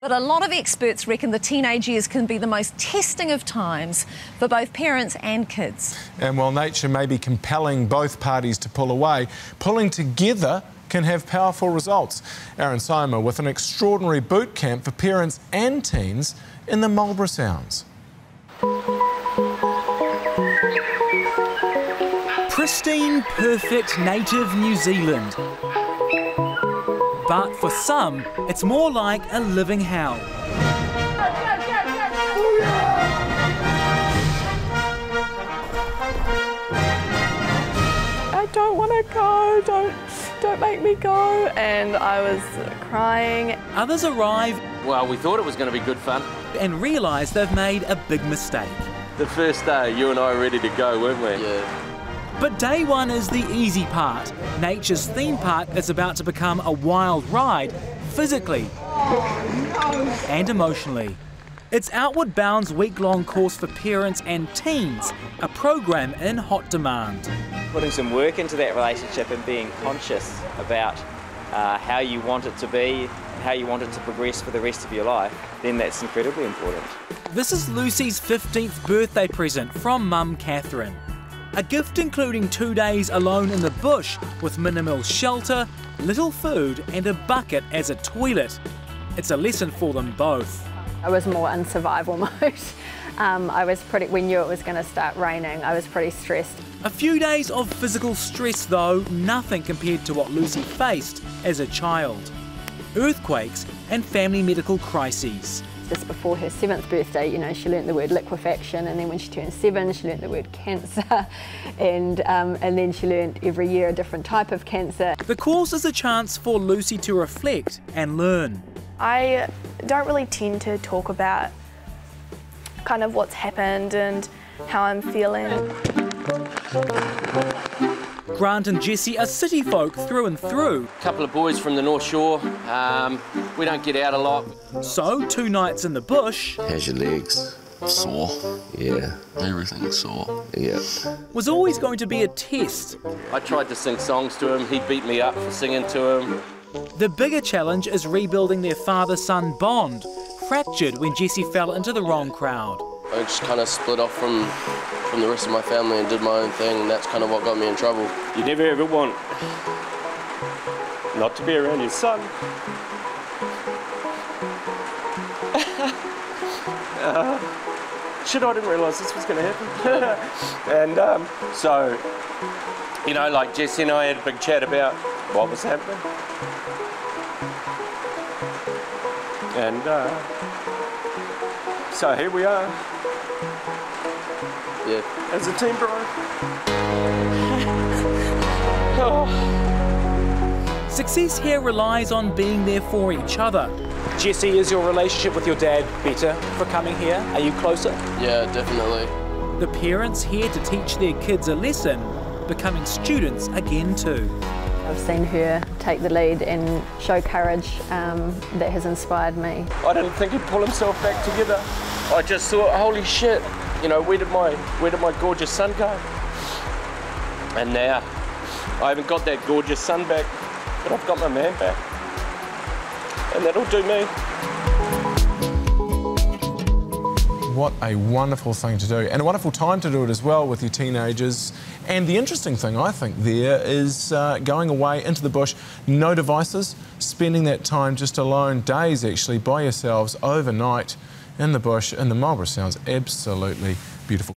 But a lot of experts reckon the teenage years can be the most testing of times for both parents and kids. And while nature may be compelling both parties to pull away, pulling together can have powerful results. Arrun Soma with an extraordinary boot camp for parents and teens in the Marlborough Sounds. Pristine, perfect native New Zealand. But for some, it's more like a living hell. I don't want to go, don't make me go. And I was crying. Others arrive. Well, we thought it was going to be good fun. And realise they've made a big mistake. The first day, you and I were ready to go, weren't we? Yeah. But day one is the easy part. Nature's theme park is about to become a wild ride, physically and emotionally. It's Outward Bound's week-long course for parents and teens, a program in hot demand. Putting some work into that relationship and being conscious about how you want it to be, how you want it to progress for the rest of your life, then that's incredibly important. This is Lucy's 15th birthday present from Mum Catherine. A gift including 2 days alone in the bush with minimal shelter, little food and a bucket as a toilet. It's a lesson for them both. I was more in survival mode. We knew it was going to start raining. I was pretty stressed. A few days of physical stress though, nothing compared to what Lucy faced as a child. Earthquakes and family medical crises. Just before her 7th birthday, you know, she learnt the word liquefaction, and then when she turned 7, she learnt the word cancer, and then she learnt every year a different type of cancer. The course is a chance for Lucy to reflect and learn. I don't really tend to talk about kind of what's happened and how I'm feeling. Grant and Jessie are city folk through and through. A couple of boys from the North Shore. We don't get out a lot. So 2 nights in the bush. How's your legs? Sore. Yeah. Everything's sore. Yeah. Was always going to be a test. I tried to sing songs to him. He beat me up for singing to him. The bigger challenge is rebuilding their father-son bond, fractured when Jessie fell into the wrong crowd. I just kind of split off from the rest of my family and did my own thing, and that's kind of what got me in trouble. You never ever want not to be around your son. Shit, I didn't realise this was going to happen. And so, you know, like Jessie and I had a big chat about what was happening. And so here we are. Yeah. As a team, bro. Oh. Success here relies on being there for each other. Jessie, is your relationship with your dad better for coming here? Are you closer? Yeah, definitely. The parents here to teach their kids a lesson, becoming students again too. I've seen her take the lead and show courage that has inspired me. I didn't think he'd pull himself back together. I just thought, holy shit, you know, where did my gorgeous son go? And now, I haven't got that gorgeous son back, but I've got my man back. And that'll do me. What a wonderful thing to do, and a wonderful time to do it as well with your teenagers. And the interesting thing, I think, there is going away into the bush, no devices, spending that time just alone, days actually, by yourselves, overnight in the bush, in the Marlborough Sounds. Absolutely beautiful.